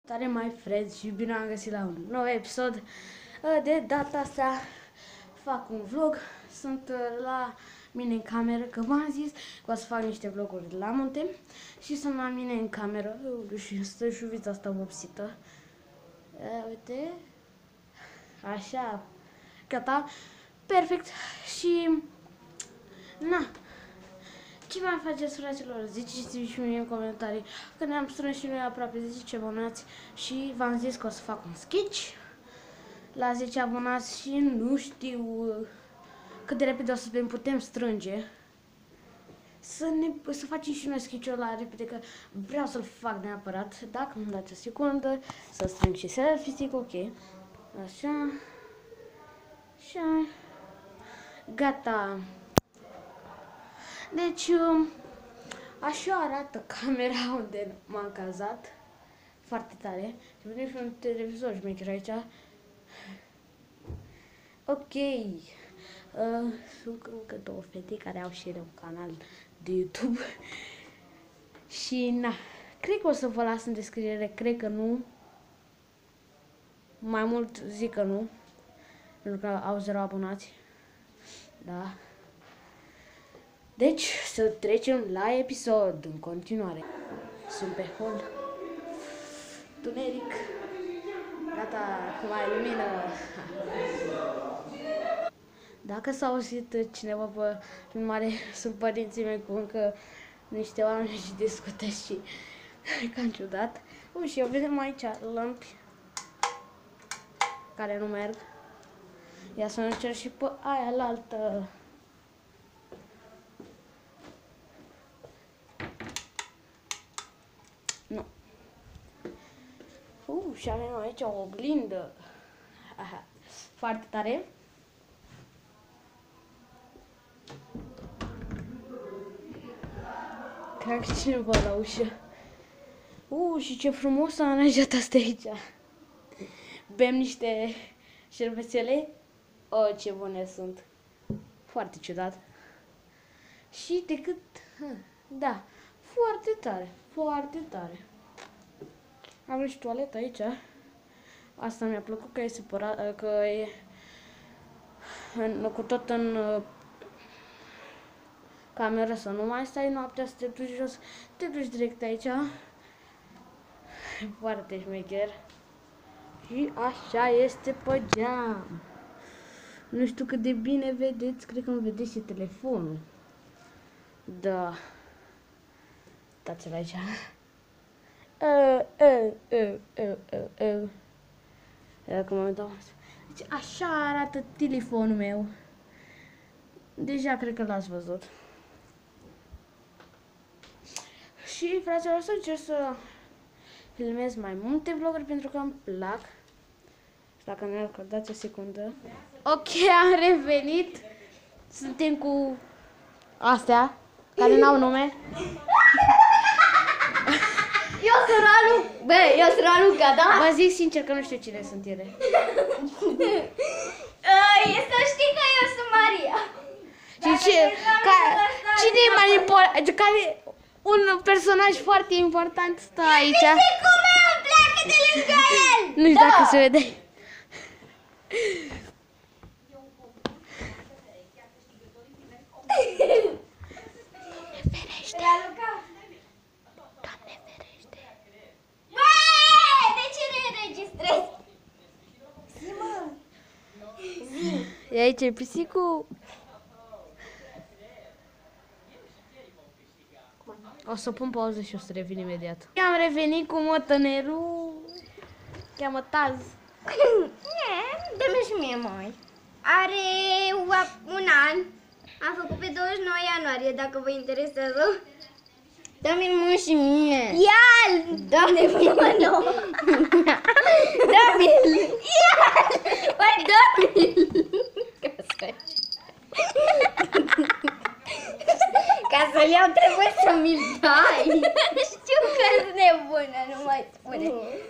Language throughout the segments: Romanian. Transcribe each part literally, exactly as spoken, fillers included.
Tare mai friends și bine am găsit la un nou episod. De data asta fac un vlog. Sunt la mine în cameră, că v-am zis că o să fac niște vloguri de la munte. Și sunt la mine în cameră și stă șuvița asta vopsită. Uite. Așa. Gata. Perfect. Și na. Ce mai faceți, fraților? Ziceți-mi și mie în comentarii că ne-am strâns și noi aproape zece abonați și v-am zis că o să fac un sketch la zece abonați și nu știu cât de repede o să ne putem strânge să, ne, să facem și noi sketch-ul la repede, că vreau să-l fac neapărat. Dacă îmi dați o secundă să strâng și selfie-stick, ok. Așa. Așa. Gata. Deci, așa arată camera unde m-am cazat. Foarte tare. Și vedem și un televizor șmecher aici. Ok. Uh, sunt încă două fete care au și ele un canal de YouTube. Și na, cred că o să vă las în descriere, cred că nu. Mai mult zic că nu. Pentru că au zero abonați. Da. Deci, să trecem la episod în continuare. Sunt pe hol. Tuneric. Gata, cu mai lumină. Dacă s-a auzit cineva pe filmare, sunt părinții mei cu încă niște oameni și discută și cam ciudat. Ui, și eu vedem aici lămpi care nu merg. Ia să încerc și pe aia la altă. Nu. Uh, și avem aici o oglindă. Aha. Foarte tare. Cred că cineva la ușă. Uh, și ce frumos a aranjat asta aici. Bem niște șervețele. Oh, ce bune sunt. Foarte ciudat. Și decât... Da, foarte tare. Foarte tare. Am și toaletă aici. Asta mi-a plăcut că e separat, că e în, cu tot în uh, cameră, să nu mai stai noaptea, să te duci jos, te duci direct aici. Foarte șmecher. Și așa este pe geam. Nu știu cât de bine vedeți, cred că îmi vedeți și telefonul. Da. Uitați-l aici. Uh, uh, uh, uh, uh, uh. Dacă mă dau. Deci așa arată telefonul meu. Deja cred că l-ați văzut. Și, fraților, o să încerc să filmez mai multe vloguri pentru că îmi plac. Și dacă nu acordați o secundă. Ok, am revenit. Suntem cu astea care n-au nume. Eu sunt Ralu, bă, eu sunt Raluca, da? Vă zic sincer că nu știu cine sunt ele. Să știi că eu sunt Maria. Și ce, ca, cine e mai important, care un personaj foarte important stă aici. Cum meu pleacă de lângă el? Nu știu dacă se vede. Ferește. Doamne ferește. Bă, de ce ne înregistrezi? Zi, mă. E aici pisicul. O să pun pauză și o să revin imediat. Am revenit cu motănerul. Cheamă Taz. Dă-mi și mie, mai. Are un an. Am făcut pe douăzeci și nouă ianuarie, dacă vă interesează. Dă-mi mă și mie. Ia-l! Doamne, mă, nu! Dă-mi-l! Ia-l! Băi, dă-mi-l! Ca să-l iau trebuie să mi-l dai. Știu că sunt nebună, nu mai spune.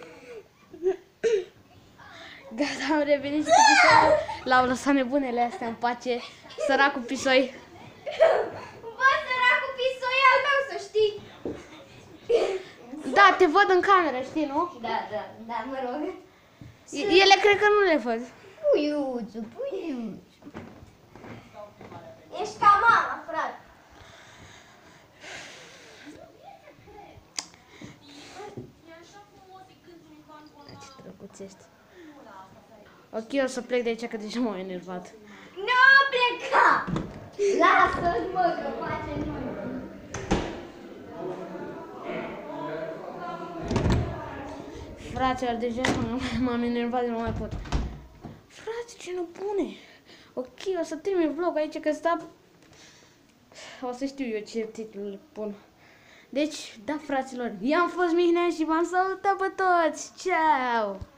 Gata, am revenit și cu pisoiul. L-au lăsat nebunele astea în pace. Săracul pisoi. Bă, săracul pisoi al meu, să știi. Da, te văd în cameră, știi, nu? Da, da, da, mă rog. Ele cred că nu le văd. Puiuțu, puiuțu. Ești ca mama, frate. Ce drăguț ești. Ok, o să plec de aici că deja m-am enervat. Nu pleca! Lasă-l, mă, că face noi. Fraților, deja m-am enervat de nu mai pot. Frate, ce nebune! Ok, o să termin vlog aici că sta... O să știu eu ce titlu pun. Deci, da, fraților, eu am fost Mihnea și v-am salutat pe toți! Ceau!